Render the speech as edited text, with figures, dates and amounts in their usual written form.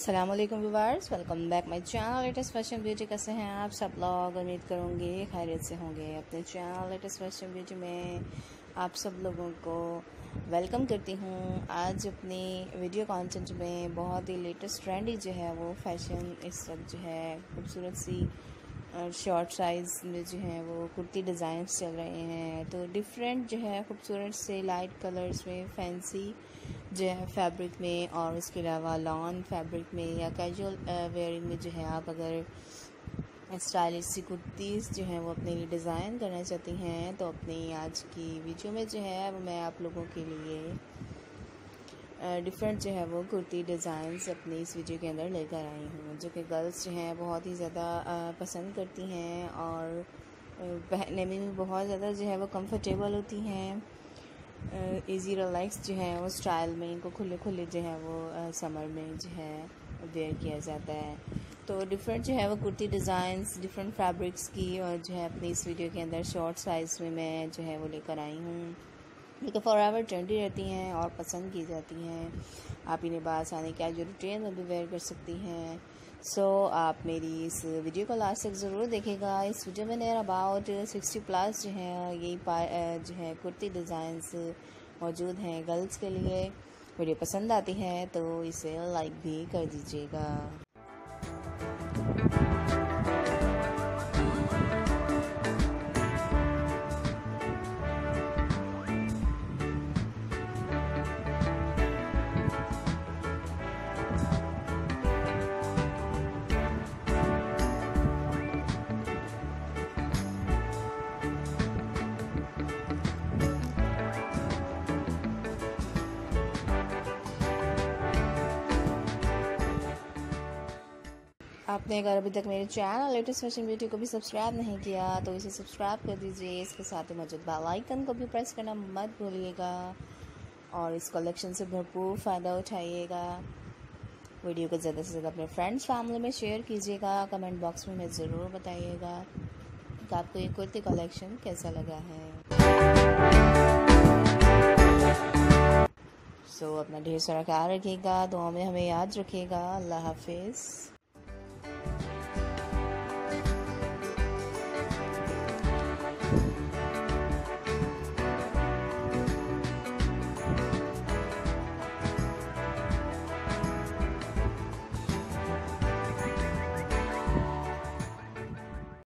अस्सलाम वालेकुम viewers, welcome back my channel latest fashion beauty. कैसे हैं आप सब लोग? उम्मीद करूँगी खैरियत से होंगे। अपने चैनल लेटेस्ट फैशन ब्यूटी में आप सब लोगों को वेलकम करती हूँ। आज अपनी वीडियो कंटेंट में बहुत ही लेटेस्ट ट्रेंडी जो है वो फैशन इस वक्त जो है खूबसूरत सी शॉर्ट साइज़ में जो है वो कुर्ती डिज़ाइंस चल रहे हैं। तो डिफरेंट जो है खूबसूरत से लाइट कलर्स में फैंसी जो है फैब्रिक में, और उसके अलावा लॉन फैब्रिक में या कैजुअल वेयरिंग में जो है आप अगर स्टाइलिश सी कुर्तीज़ जो हैं वो अपने लिए डिज़ाइन करना चाहती हैं तो अपनी आज की वीडियो में जो है वो मैं आप लोगों के लिए डिफरेंट जो है वो कुर्ती डिज़ाइंस अपनी इस वीडियो के अंदर लेकर आई हूँ, जो कि गर्ल्स जो हैं बहुत ही ज़्यादा पसंद करती हैं और पहनने में भी बहुत ज़्यादा जो है वो कंफर्टेबल होती हैं। इजी रिलैक्स जो है वो स्टाइल में इनको खुले खुले जो है वो समर में जो है वेयर किया जाता है। तो डिफरेंट जो है वो कुर्ती डिज़ाइंस डिफरेंट फैब्रिक्स की और जो है अपनी इस वीडियो के अंदर शॉर्ट साइज़ में मैं जो है वो लेकर आई हूँ, जो कि फॉरएवर ट्रेंडी रहती हैं और पसंद की जाती हैं। आप इन्हें बासानी कैजुअल रूटीन में भी वेयर कर सकती हैं। सो आप मेरी इस वीडियो को लास्ट तक ज़रूर देखेगा। इस वीडियो में नियर अबाउट 60+ जो है यही जो है कुर्ती डिज़ाइंस मौजूद हैं गर्ल्स के लिए। वीडियो पसंद आती है तो इसे लाइक भी कर दीजिएगा। आपने अगर अभी तक मेरे चैनल लेटेस्ट फैशन ब्यूटी को भी सब्सक्राइब नहीं किया तो इसे सब्सक्राइब कर दीजिए। इसके साथ ही मौजूद बेल आइकन को भी प्रेस करना मत भूलिएगा और इस कलेक्शन से भरपूर फ़ायदा उठाइएगा। वीडियो को ज़्यादा से ज़्यादा अपने फ्रेंड्स फैमिली में शेयर कीजिएगा। कमेंट बॉक्स में हमें ज़रूर बताइएगा कि आपको ये कुर्ती कलेक्शन कैसा लगा है। सो अपना ढेर सारा ख्याल रखिएगा, दुआ में हमें याद रखिएगा। अल्लाह हाफिज़।